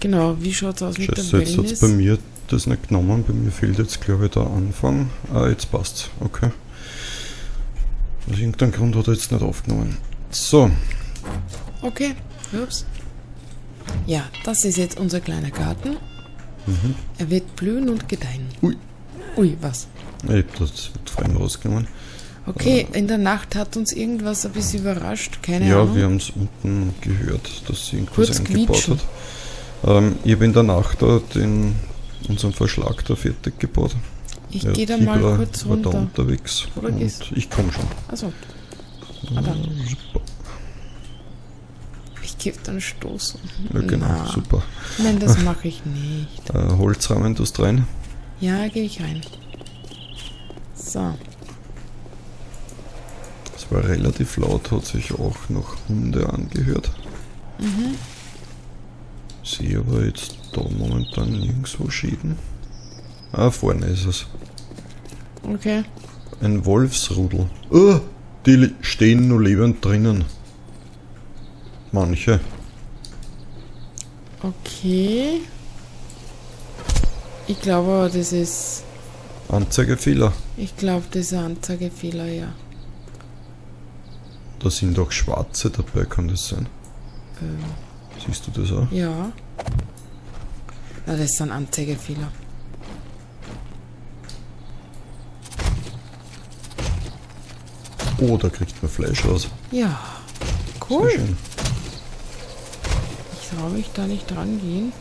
Genau, wie schaut es aus mit der Scheiße, jetzt hat Wellness? es bei mir das nicht genommen. Bei mir fehlt jetzt, glaube ich, der Anfang. Ah, jetzt passt's. Okay. Aus irgendeinem Grund hat er jetzt nicht aufgenommen. So. Okay, ups. Ja, das ist jetzt unser kleiner Garten. Er wird blühen und gedeihen. Ui. Ui, was? Ich habe das vorhin rausgenommen. Okay, in der Nacht hat uns irgendwas ein bisschen überrascht. Keine Ja, Ahnung. wir haben es unten gehört, dass sie irgendwas Kurz eingebaut quietschen. hat. Ich habe in der Nacht da unseren Verschlag da fertig gebaut. Ich Ja, gehe da mal Tibra kurz war da runter. unterwegs. Oder und gehst- ich komme schon. Also, aber ich gebe dann Stoß. Ja, genau, Na. super. Nein, das mache ich nicht. Holzrahmen tust du rein. Ja, gehe ich rein. So, Es war relativ laut, hat sich auch noch Hunde angehört. Sehe aber jetzt da momentan nirgendwo Schäden. Ah, vorne ist es. okay. Ein Wolfsrudel. Oh, die stehen nur lebend drinnen. Manche. Okay. Ich glaube aber, das ist... Anzeigefehler. Ich glaube, das ist ein Anzeigefehler, ja. Da sind auch Schwarze dabei, kann das sein? Siehst du das auch? Ja. Na, das ist ein Anzeigefehler. Oh, da kriegt man Fleisch raus. Ja. Sehr Cool. schön. Ich traue mich da nicht dran gehen.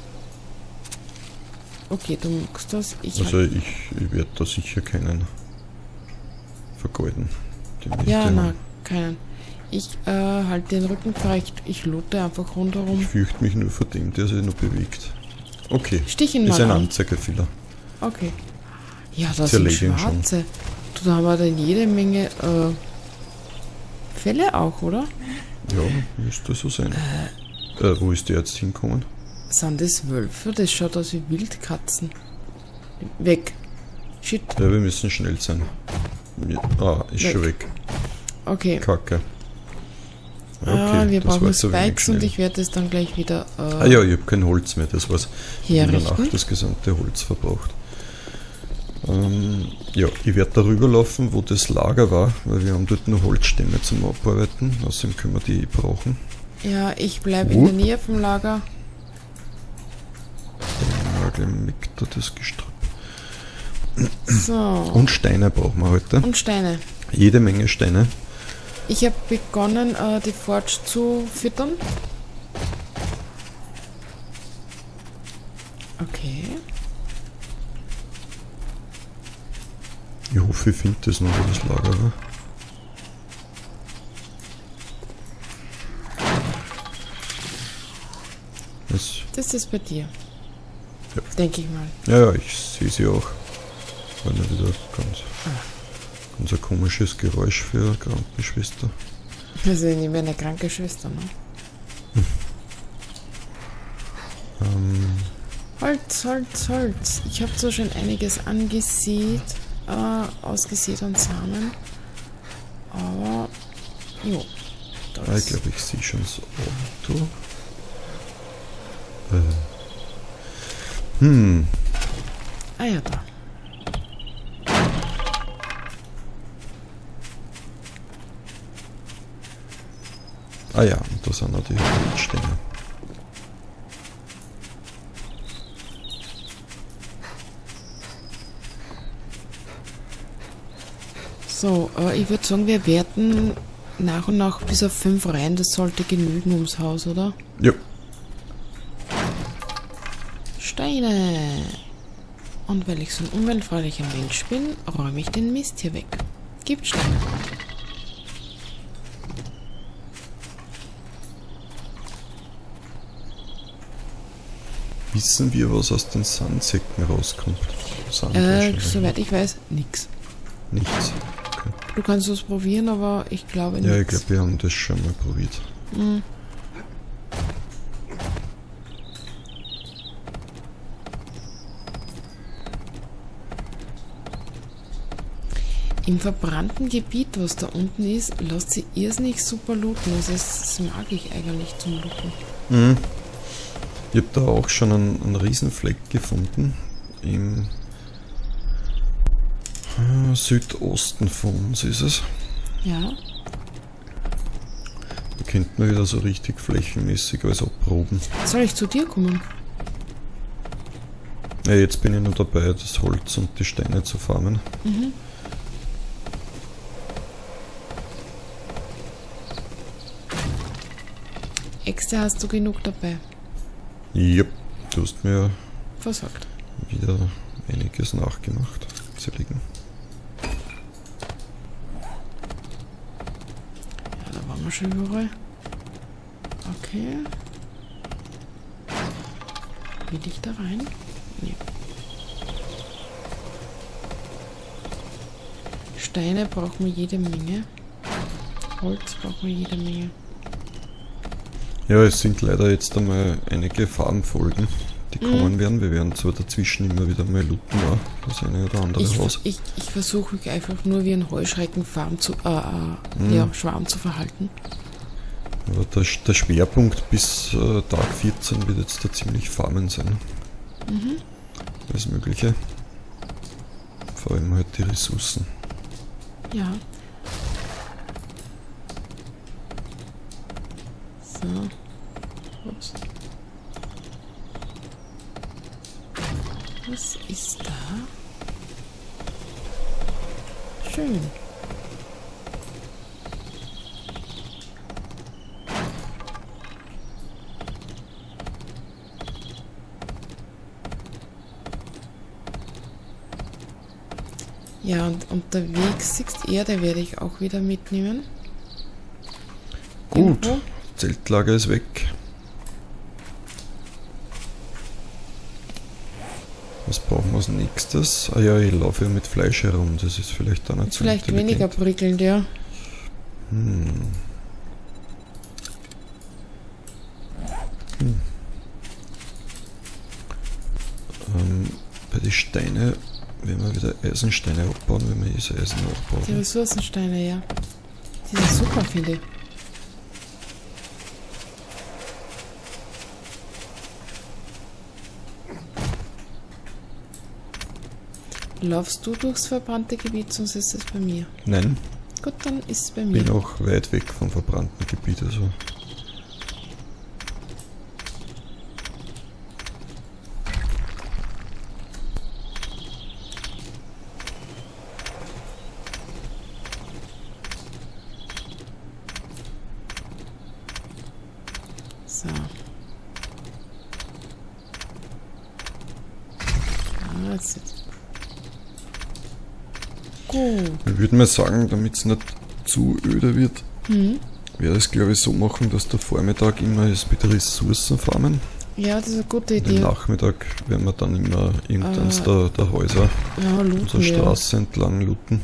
Okay, du magst das. Ich Also ich werde da sicher keinen vergeuden. Die möchte ja, man- na, keinen. Ich halte den Rücken frei. Ich loote einfach rundherum. Ich fürchte mich nur vor dem, der sich noch bewegt. Okay, Stich ihn ist mal ein an. Anzeigefehler. Okay. Ja, das Zerleg sind ihn schon. Schwarze. Du, da haben wir dann jede Menge Fälle auch, oder? Ja, müsste so sein. Wo ist der jetzt hinkommen? Sind das Wölfe? Das schaut aus wie Wildkatzen. Weg. Shit. Ja, wir müssen schnell sein. Ja, ist Weg. schon weg. Okay. Kacke. Ja, Wir das brauchen war zu wenig Spikes und schnell. ich werde es dann gleich wieder Ah ja, ich habe kein Holz mehr, das war's. In der herrichten. Nacht das gesamte Holz verbraucht. Ja, ich werde darüber laufen, wo das Lager war, weil wir haben dort nur Holzstämme zum Abarbeiten. Außerdem können wir die brauchen. Ja, ich bleibe in der Nähe vom Lager. Der Nagel meckt da das Gestrüpp. So. Und Steine brauchen wir heute. Und Steine. Jede Menge Steine. Ich habe begonnen, die Forge zu füttern. Okay. Ich hoffe, ich finde das noch, wo das Lager war. Das ist bei dir. Ja. Denke ich mal. Ja, ich sehe sie auch. War nicht wieder ganz ein komisches Geräusch für eine Krankenschwester. Also ich nehme eine kranke Schwester, ne? Holz, Holz, Holz. Ich habe zwar schon einiges angesät, ausgesät an Samen. Aber, jo. Ich Das. glaube, ich sehe schon das Auto. Ah ja, da. Ah ja, und da sind auch die Holzstämme. So, ich würde sagen, wir werten nach und nach bis auf 5 rein. Das sollte genügen ums Haus, oder? Ja, Steine. Und weil ich so ein umweltfreundlicher Mensch bin, räume ich den Mist hier weg. Gibt Steine. wissen wir, was aus den Sandsäcken rauskommt? Sand wahrscheinlich. Soweit ich weiß, nix. Nichts. Okay. Du kannst es probieren, aber ich glaube Ja, ich nix. glaube, wir haben das schon mal probiert. Im verbrannten Gebiet, was da unten ist, lässt sie irrsinnig super looten. Also das mag ich eigentlich zum Looten. Ich habe da auch schon einen Riesenfleck gefunden im Südosten von uns ist es. Ja. Da könnte man wieder so richtig flächenmäßig alles abproben. Soll ich zu dir kommen? Ja, jetzt bin ich nur dabei, das Holz und die Steine zu farmen. Mhm. Äxte hast du genug dabei. Ja, du hast mir Versorgt. wieder einiges nachgemacht. Zerlegen. Ja, da waren wir schon überall. Okay. Will ich da rein? Nee. Steine brauchen wir jede Menge. Holz brauchen wir jede Menge. Ja, es sind leider jetzt einmal einige Farmfolgen, die kommen werden. Wir werden zwar dazwischen immer wieder mal looten, das eine oder andere Haus. Ich versuche mich einfach nur wie ein Heuschreckenschwarm zu verhalten. Aber der Schwerpunkt bis Tag 14 wird jetzt da ziemlich Farmen sein. Alles Mögliche. Vor allem halt die Ressourcen. Ja. So. Ups. Was ist da? Schön. Ja, und unterwegs siehst Erde werde ich auch wieder mitnehmen. Gut, Irgendwo. Zeltlager ist weg. Was brauchen wir als nächstes? Ah ja, ich laufe ja mit Fleisch herum, das ist vielleicht dann nicht so Vielleicht weniger intelligent. prickelnd, ja. Bei den Steinen werden wir wieder Eisensteine abbauen, wenn wir diese Eisen Die abbauen. Ressourcensteine, ja. Die sind super, finde ich. Laufst du durchs verbrannte Gebiet, sonst ist es bei mir. Nein, Gut, dann ist es bei mir. bin auch weit weg vom verbrannten Gebiet, also So. Ah, jetzt. Gut. ich würde mal sagen, damit es nicht zu öde wird, werde ich es glaube ich so machen, dass der Vormittag immer ist mit Ressourcen farmen. Ja, das ist eine gute Den Idee. Nachmittag werden wir dann immer irgendeins der Häuser Ja, unserer looten wir. Straße entlang looten.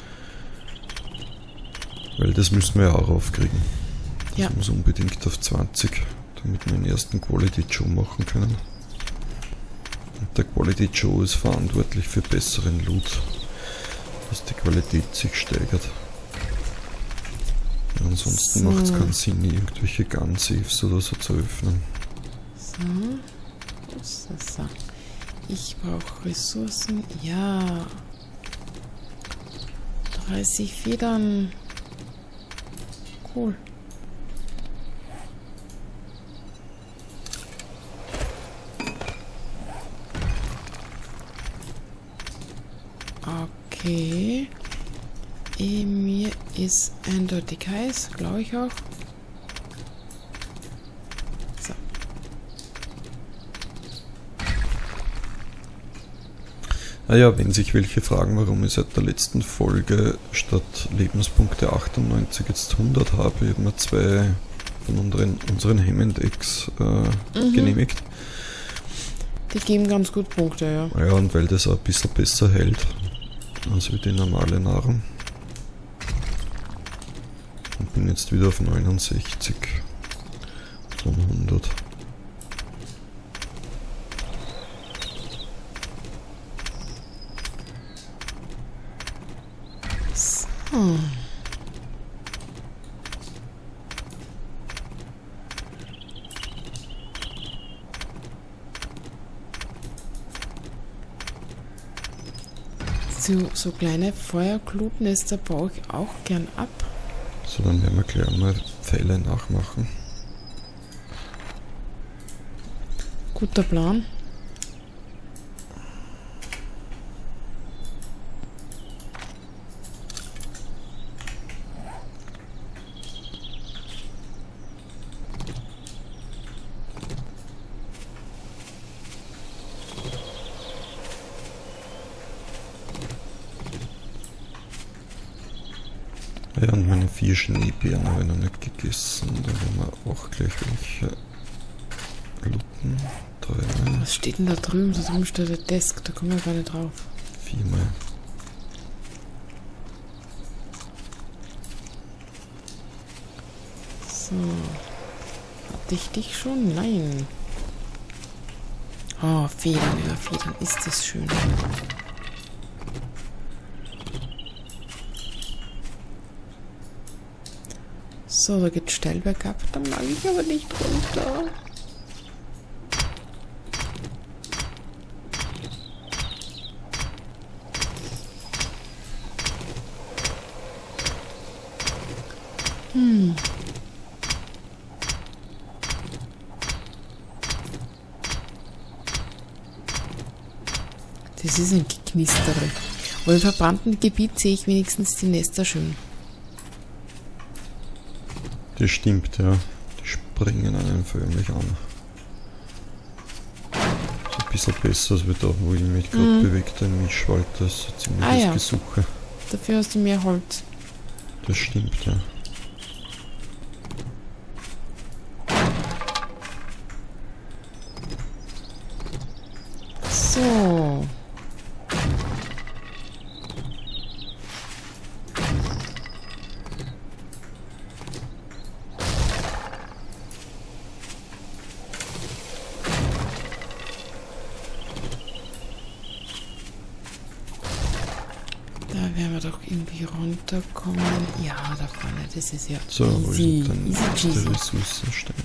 Weil das müssen wir ja auch aufkriegen. Ja. Das muss unbedingt auf 20, damit wir den ersten Quality Joe machen können. Und der Quality Joe ist verantwortlich für besseren Loot, dass die Qualität sich steigert. Ja, ansonsten So. macht es keinen Sinn, irgendwelche Gun-Safes oder so zu öffnen. So. Ich brauche Ressourcen. Ja. 30 Federn. Cool. Okay. Mir ist eindeutig heiß, glaube ich auch. So. Naja, wenn sich welche fragen, warum ich seit der letzten Folge statt Lebenspunkte 98 jetzt 100 habe, ich habe mir 2 von unseren Hammond-Eggs genehmigt. Die geben ganz gut Punkte, ja. Ja, und weil das auch ein bisschen besser hält als wie die normale Nahrung. Und bin jetzt wieder auf 69 von 100. So. So kleine Feuerglutnester baue ich auch gern ab. So, dann werden wir gleich mal Pfeile nachmachen. Guter Plan. Ja, und meine 4 Schneebeeren habe ich noch nicht gegessen. Da werden wir auch gleich welche looten. 3, Was steht denn da drüben? Da drüben steht der Desk, da kommen wir gar nicht drauf. 4 mal. So. Hatte ich dich schon? Nein. Oh, Federn, ja, Federn ist das schön. So, da geht's steil bergab. Da mag ich aber nicht runter. Das ist ein Geknistere. Aber im verbrannten Gebiet sehe ich wenigstens die Nester schön. Das stimmt, ja. Die springen einen förmlich an. So ein bisschen besser als wir da, wo ich mich gerade bewegt habe, im Mischwald. Das ist ein ziemliches ja. Gesuche. Dafür hast du mehr Holz. Das stimmt, ja. So. Da werden wir doch irgendwie runterkommen. Ja, da vorne, das ist ja So, wo easy. ist denn Easy der cheesy. Ressourcenstein?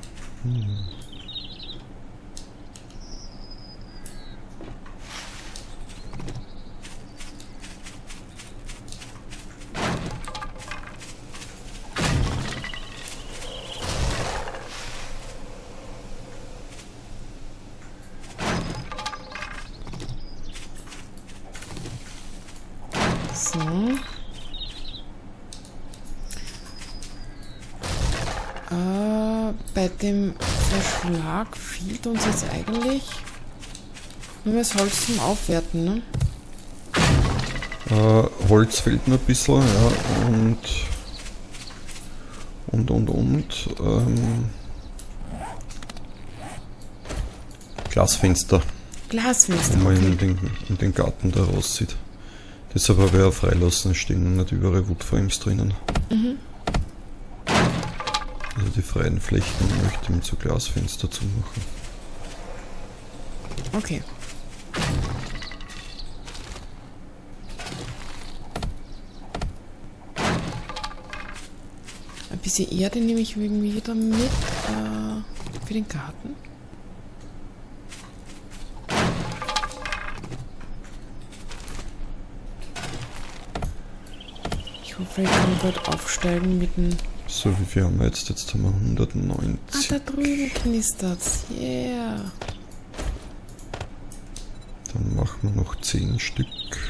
So. Bei dem Verschlag fehlt uns jetzt eigentlich nur das Holz zum Aufwerten, ne? Holz fehlt mir ein bisschen, ja, Glasfenster, Glasfenster, wenn man okay. in den Garten da raussieht. Deshalb habe ich auch freilassen, es stehen nicht überall Woodframes drinnen. Also die freien Flächen möchte ich mit so Glasfenster zumachen. Okay. Ein bisschen Erde nehme ich irgendwie wieder mit für den Garten. Ich hoffe, ich kann bald aufsteigen mit dem... So, wie viel haben wir jetzt? Jetzt haben wir 190. Ah, da drüben knistert's. Yeah. Dann machen wir noch 10 Stück.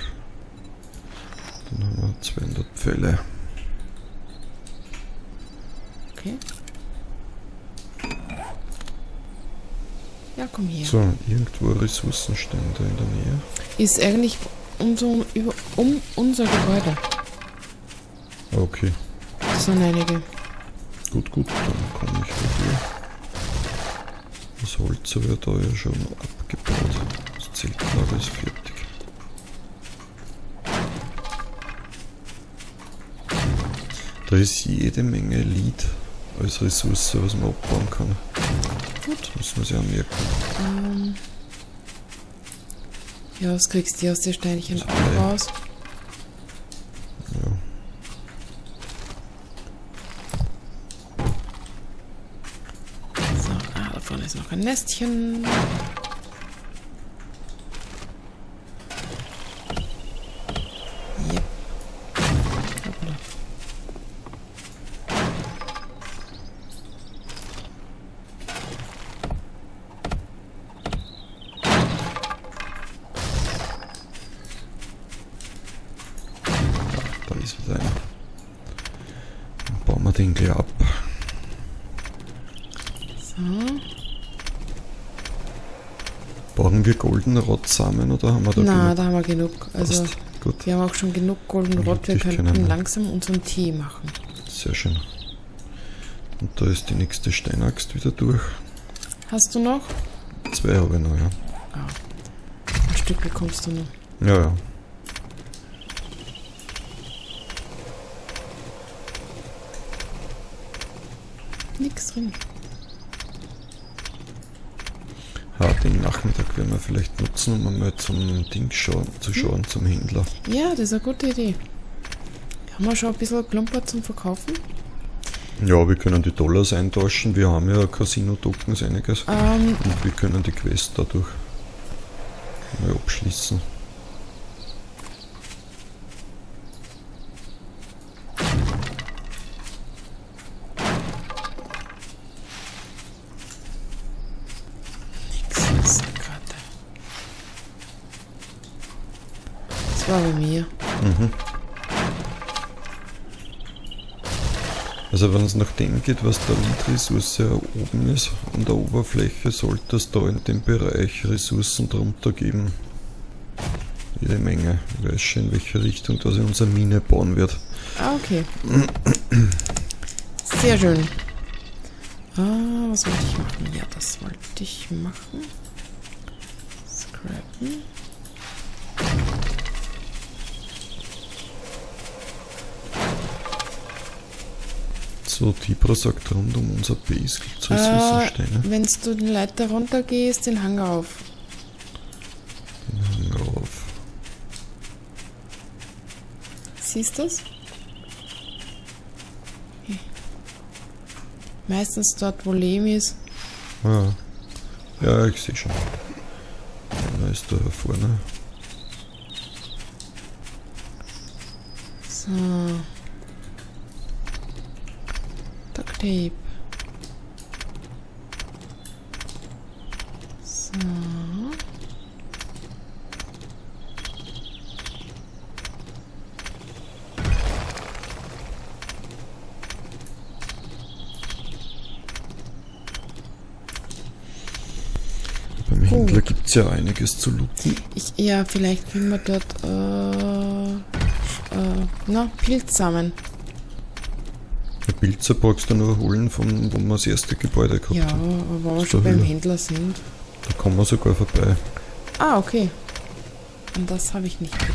Dann haben wir 200 Pfähle. Okay. Ja, komm her. So, irgendwo Ressourcenstein da in der Nähe. Ist eigentlich um unser Gebäude. Okay, Das sind einige. gut, dann komme ich mit dir. Das Holz wird da ja schon abgebaut. Das Zeltlager ist fertig. Da ist jede Menge Lead als Ressource, was man abbauen kann. Gut. Muss man sich auch merken. Ja, was kriegst du aus den Steinchen Zwei. auch raus? Ja. So, da vorne ist noch ein Nestchen. ist wieder einer. Dann bauen wir den gleich ab. So. Brauchen wir Goldenrod-Samen oder haben wir da Na, genug? da haben wir genug. Also, Passt. Gut, wir haben auch schon genug Goldenrod. Wir Ich könnten kann- langsam unseren Tee machen. sehr schön. Und da ist die nächste Steinaxt wieder durch. Hast du noch? 2 habe ich noch, ja. Ja. Ein Stück bekommst du noch. Ja, ja. Nix drin. Den Nachmittag werden wir vielleicht nutzen, um einmal zum Ding zu schauen, zum Händler. Ja, das ist eine gute Idee. Haben wir schon ein bisschen Klumper zum Verkaufen? Ja, wir können die Dollars eintauschen. Wir haben ja Casino-Tokens einiges. Ähm, Und wir können die Quest dadurch mal abschließen. nix ist gerade. Das war bei mir. Mhm. Also wenn es nach dem geht, was der Lead-Ressource oben ist, an der Oberfläche, sollte es da in dem Bereich Ressourcen drunter geben. Jede Menge. Ich weiß schon, in welche Richtung das in unsere Mine bauen wird. Ah, okay. Sehr schön. Was wollte ich machen? Ja, das wollte ich machen. Scrappen. So, Tibra sagt, rund um unser Base gibt es Ressourcensteine. Wenn du den Leiter runter gehst, den Hang auf. Den Hang auf. Siehst du das? Meistens dort, wo Lehm ist. Ah. Ja, ich sehe schon. Einer ist da vorne. So. Duct Tape. So. Beim Händler gibt es ja einiges zu looten. Ja, vielleicht finden wir dort Pilzsamen. Die Pilze brauchst du nur holen, wo wir das erste Gebäude gehabt Ja, haben. aber wo wir Ist schon der beim Höhle. Händler sind. Da kommen wir sogar vorbei. Ah, okay. An das habe ich nicht gedacht.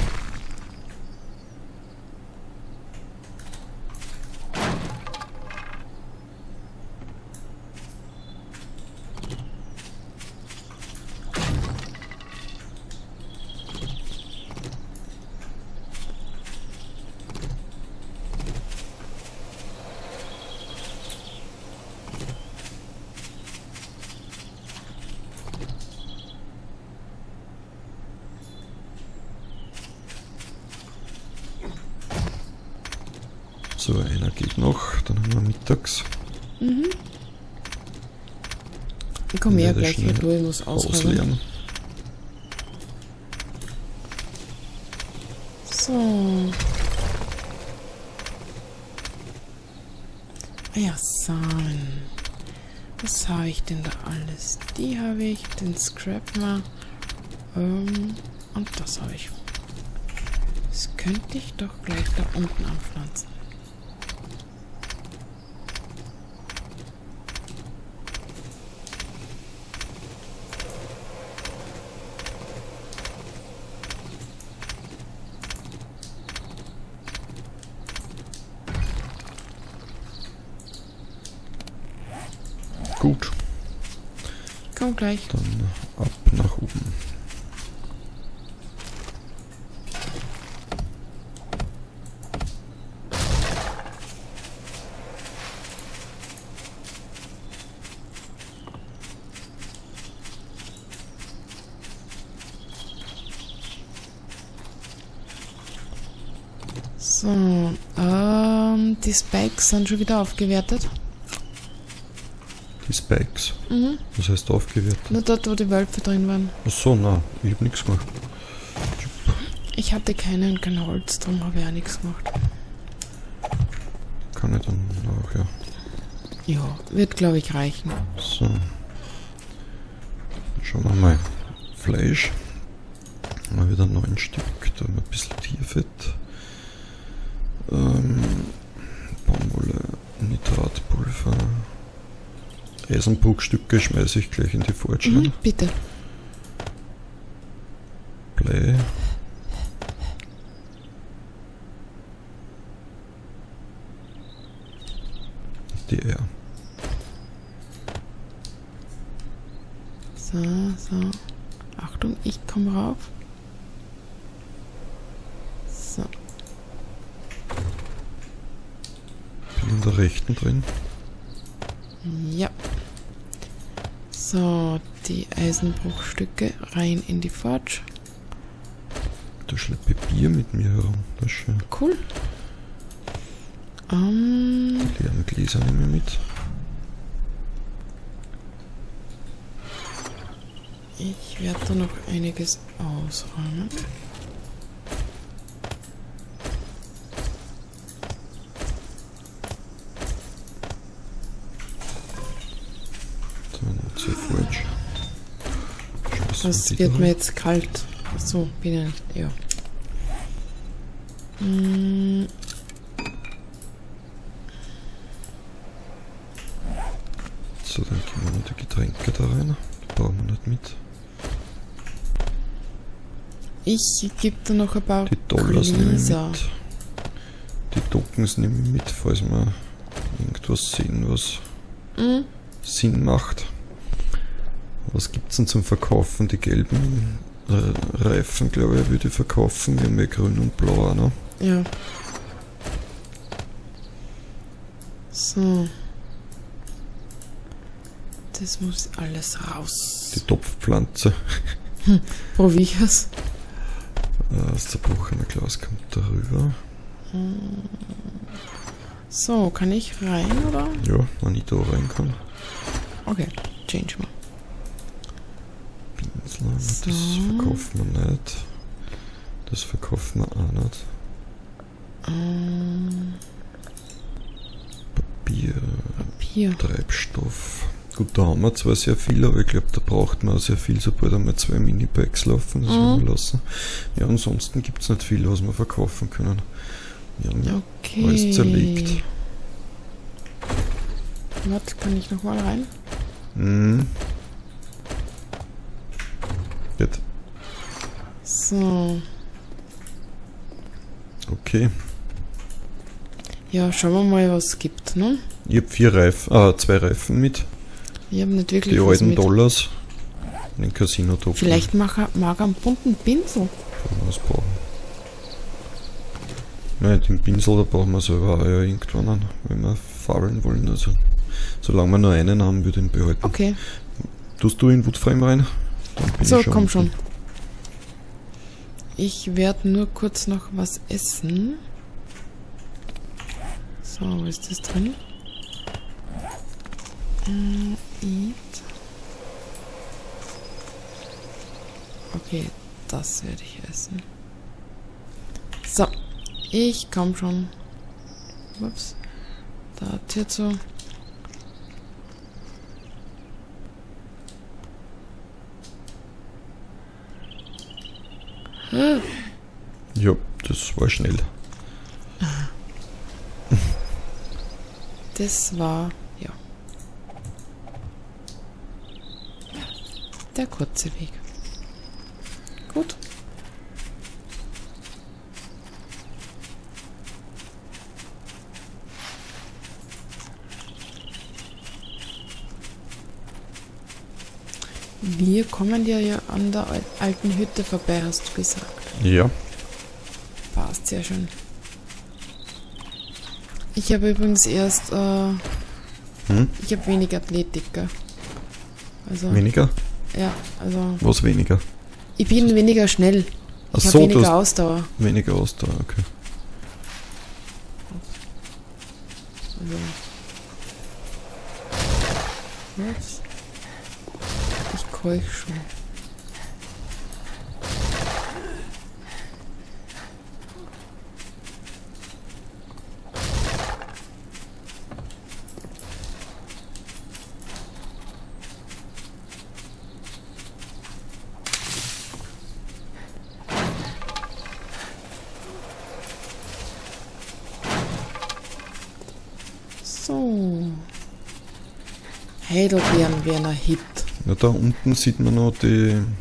So, einer geht noch, dann haben wir mittags. Ich komme ja Werde gleich hier schnell durch, ich muss ausräumen. Ausleeren. So. Ah ja, Samen. Was habe ich denn da alles? Die habe ich, den Scrap mal. Und das habe ich. Das könnte ich doch gleich da unten anpflanzen. Gut, Komm gleich. dann ab nach oben. So, die Spikes sind schon wieder aufgewertet. Die Spikes. Mhm. Das heißt aufgewertet. Nur dort, wo die Wölfe drin waren. Achso, nein, ich hab nichts gemacht. Ich hatte kein Holz, darum habe ich auch nichts gemacht. Kann ich dann auch, ja. Ja, wird glaube ich reichen. So. Schauen wir mal. Fleisch. Mal wieder 9 Stück. Da haben wir ein bisschen Tierfett. Baumwolle, Nitratpulver. Eisenbruchstücke schmeiße ich gleich in die Forge rein. Bitte. Blei. Die Eier. So. Achtung, ich komme rauf. So. Bin in der rechten drin. Ja. So, die Eisenbruchstücke rein in die Forge. Da schleppe ich Bier mit mir herum. Das ist schön. Cool. Die leeren Gläser nehme ich mit. Ich werde da noch einiges ausräumen. Dann zur Forge. Das wird mir jetzt kalt. So, bin ich nicht. Ja. So, dann geben wir noch die Getränke da rein. Die brauchen wir nicht mit. Ich gebe da noch ein paar Die Dollars nehme ich Gläser. mit. Die Tokens nehme ich mit, falls wir irgendwas sehen, was Sinn macht. Was gibt es denn zum Verkaufen? Die gelben Reifen, glaube ich, würde ich verkaufen. Wir haben ja grün und blau auch noch. Ja. So. Das muss alles raus. Die Topfpflanze. Probier es. Das zerbrochene Glas kommt darüber. So, kann ich rein, oder? Ja, wenn ich da rein kann. Okay, change mal. Pinsel, So. das verkaufen wir nicht. Das verkaufen wir auch nicht. Papier. Treibstoff. Gut, da haben wir zwar sehr viel, aber ich glaube, da braucht man auch sehr viel, sobald einmal 2 Mini-Packs laufen, das werden wir lassen. Ja, ansonsten gibt es nicht viel, was wir verkaufen können. Wir haben Okay. alles zerlegt. Warte, kann ich nochmal rein? Gut. So. Okay. Ja, schauen wir mal, was es gibt, ne? Ich habe 2 Reifen mit. Ich habe nicht wirklich Die was alten mit. Dollars. Den Casino-Token. Vielleicht mag er einen bunten Pinsel. Was brauchen. Nein, den Pinsel, da brauchen wir selber auch ja irgendwann an, wenn wir fabeln wollen. Also, solange wir nur einen haben, würde ich ihn behalten. Okay. Tust du in Woodframe rein? Dann bin So, ich komm unten. schon. Ich werde nur kurz noch was essen. So, wo ist das drin? Eat. Okay, das werde ich essen. So, ich komm schon. Ups. Da hat jetzt so. Ja, das war schnell. Das war, ja, der kurze Weg. Gut. Wir kommen ja an der alten Hütte vorbei, hast du gesagt. Ja. Passt sehr schön. Ich habe übrigens erst, ich habe wenig Athletik, gell? Also, Weniger? ja, also, Was weniger? ich bin weniger schnell. Ach Ich habe so, du weniger hast Ausdauer. weniger Ausdauer, okay. Also. Ups. Ich keuch schon. So. Heidelbeeren wären ein Hit. Ja, da unten sieht man noch den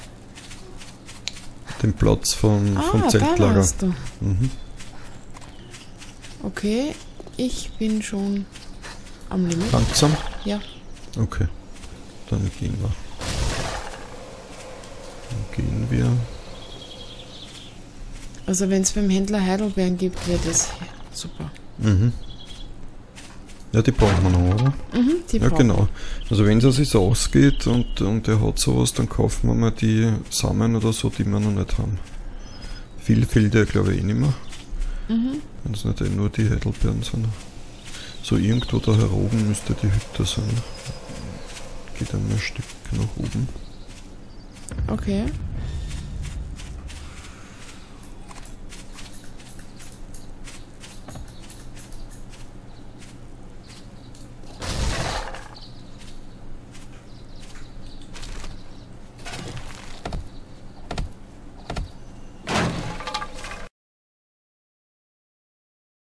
Platz vom Da Zeltlager. warst du. Mhm. Okay, ich bin schon am Limit. Langsam? Ja. Okay, dann gehen wir. Also wenn es beim Händler Heidelbeeren gibt, wäre das super. Mhm. Ja, die brauchen wir noch, oder? Mhm, die Ja, brauchen genau. Also wenn es sich ausgeht und er hat sowas, dann kaufen wir mal die Samen oder so, die wir noch nicht haben. Viel fehlt ja, glaube ich, eh nicht mehr. Mhm. Wenn es nicht nur die Heidelbeeren sind. So irgendwo da heroben müsste die Hütte sein. Geht einmal ein Stück nach oben. Okay.